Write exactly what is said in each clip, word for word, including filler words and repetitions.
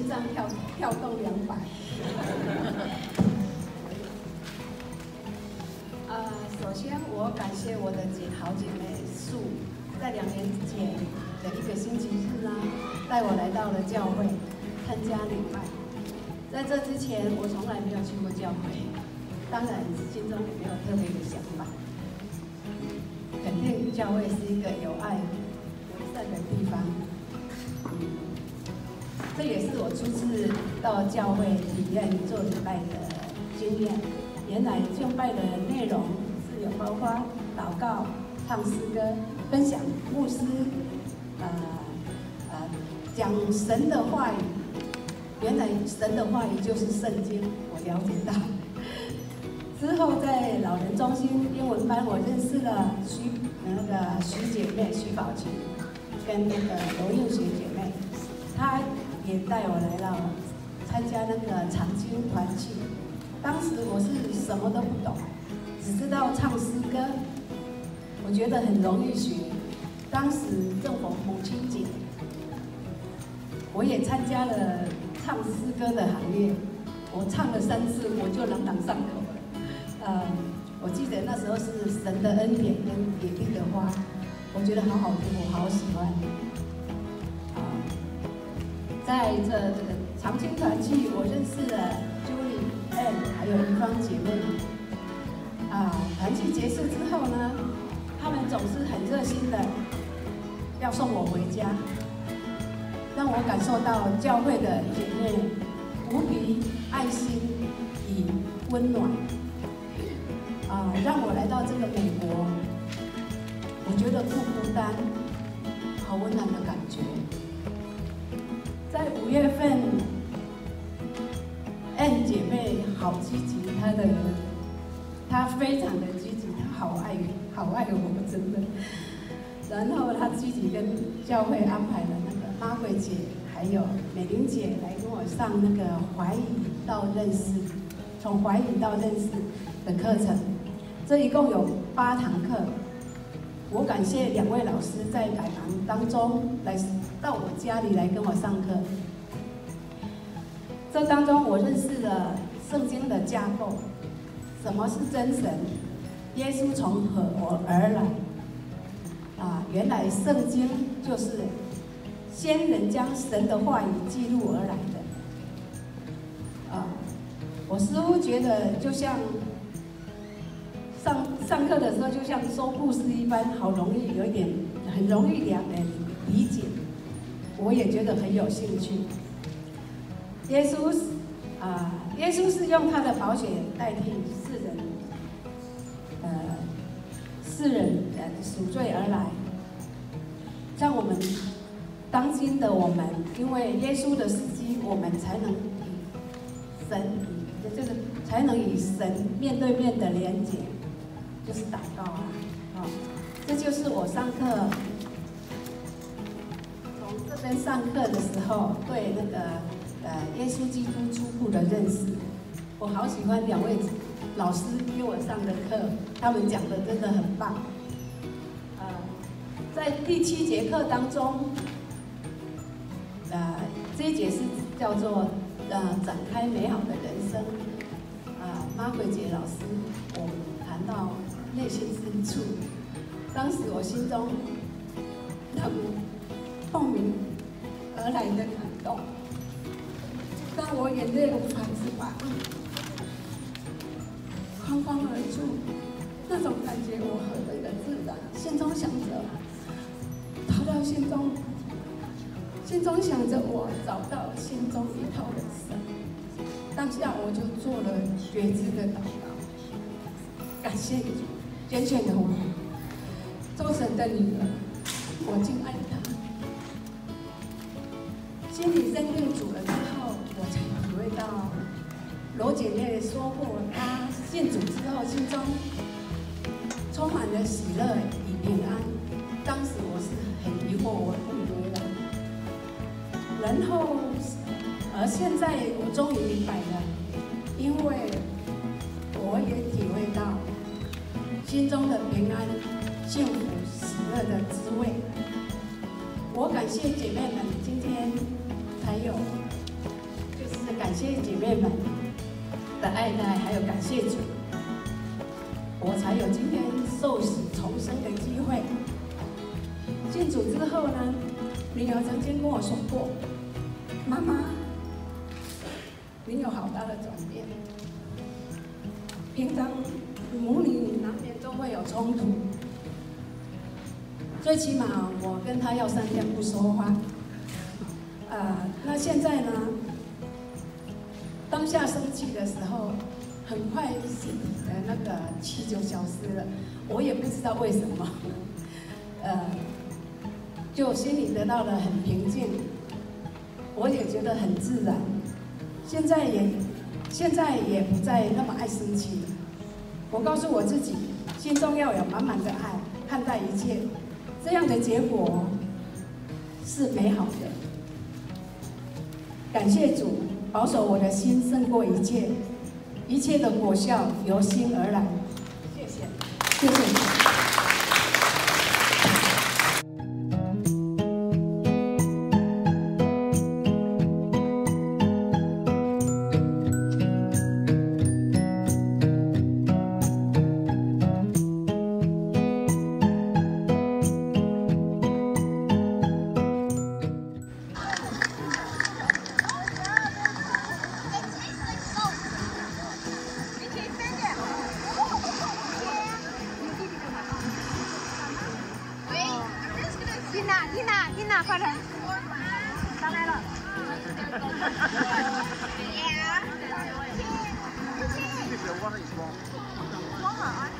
上跳跳动两百。呃，首先我感谢我的姐好姐妹素，在两年前的一个星期日呢，带我来到了教会参加礼拜。在这之前，我从来没有去过教会，当然心中也没有特别的想法。肯定教会是一个有爱、为善的地方。嗯，这也是我初次到教会体验做礼拜的经验。原来敬拜的内容是有包括祷告、唱诗歌、分享牧师，呃呃讲神的话语。原来神的话语就是圣经，我了解到。之后在老人中心英文班，我认识了徐那个徐姐妹徐宝琴，跟那个罗映雪姐妹，她也带我来到参加那个长青团契。当时我是什么都不懂，只知道唱诗歌，我觉得很容易学。当时正逢母亲节，我也参加了唱诗歌的行列。我唱了三次，我就朗朗上口了。呃，我记得那时候是神的恩典跟野地的花，我觉得好好听，我好喜欢。啊、呃，在这这个长青团契，我认识了 Julie、Ann 还有一方姐妹。啊、呃，团契结束之后呢，他们总是很热心的要送我回家，让我感受到教会的姐妹无比爱心与温暖。啊、呃，让我来到这个美国，我觉得不孤单，好温暖的感觉。在五月份 ，Ann 姐妹好积极，她的她非常的积极，好爱好爱我，真的。然后她积极跟教会安排了那个妈贵姐还有美玲姐来跟我上那个怀疑到认识，从怀疑到认识的课程。这一共有八堂课，我感谢两位老师在百忙当中来到我家里来跟我上课。这当中我认识了圣经的架构，什么是真神，耶稣从何而来？啊，原来圣经就是先人将神的话语记录而来的。啊，我似乎觉得就像。上上课的时候，就像说故事一般，好容易有一点，很容易两人理解。我也觉得很有兴趣。耶稣啊、呃，耶稣是用他的宝血代替世人，呃，世人呃赎罪而来，让我们当今的我们，因为耶稣的事迹，我们才能与神，就是才能与神面对面的连结。就是祷告啊，哦，这就是我上课从这边上课的时候对那个呃耶稣基督初步的认识。我好喜欢两位老师给我上的课，他们讲的真的很棒。呃，在第七节课当中，呃，这一节是叫做呃展开美好的人生。啊、呃，妈贵姐老师，我谈到。内心深处，当时我心中那股透明而来的感动，让我眼泪无法自拔，哐哐而出。那种感觉我何等的自然，心中想着逃到心中，心中想着我找到心中一套的神。当下我就做了觉知的祷告，感谢主。拣选了我，做神的女儿，我敬爱她。心里认定主了之后，我才体会到罗姐妹说过，她信主之后，心中充满了喜乐与平安。当时我是很疑惑，我不以为然。然后，而现在我终于明白了，因为我也体会到。心中的平安、幸福、喜乐的滋味。我感谢姐妹们今天才有感谢姐妹们的爱戴，还有感谢主，我才有今天受死重生的机会。信主之后呢，女儿曾经跟我说过：“妈妈，你有好大的转变。平常母女难免都会有冲突，最起码我跟她要三天不说话。呃，那现在呢？当下生气的时候，很快心里的那个气就消失了，我也不知道为什么，呃，就心里得到了很平静，我也觉得很自然。现在也现在也不再那么爱生气了。我告诉我自己，心中要有满满的爱，看待一切，这样的结果是美好的。感谢主保守我的心胜过一切，一切的果效由心而来。谢谢，谢谢。 丽娜，丽娜，丽娜，快点！上来了。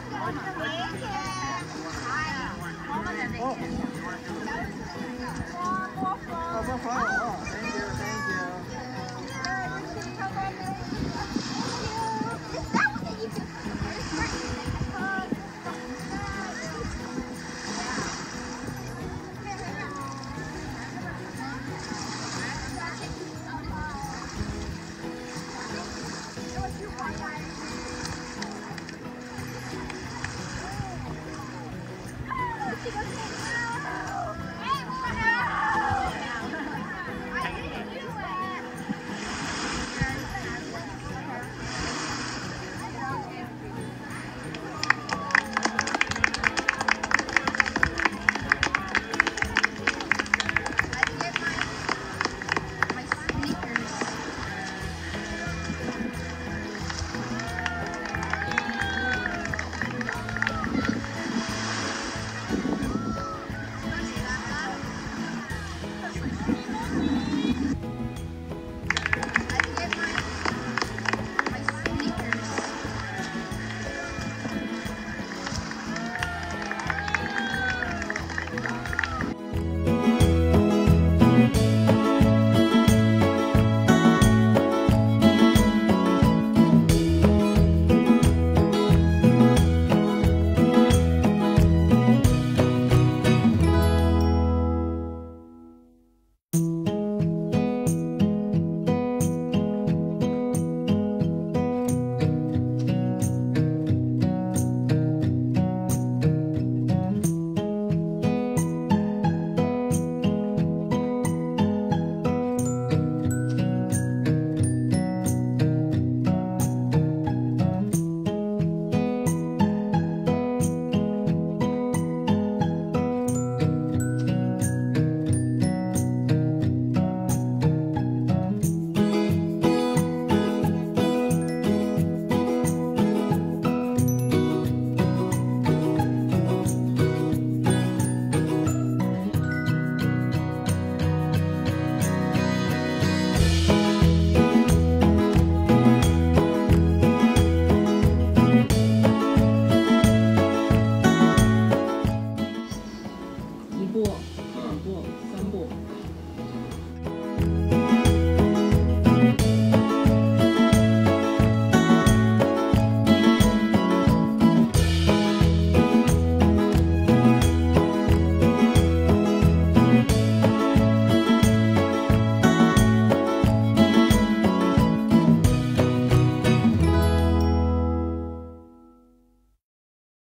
哦。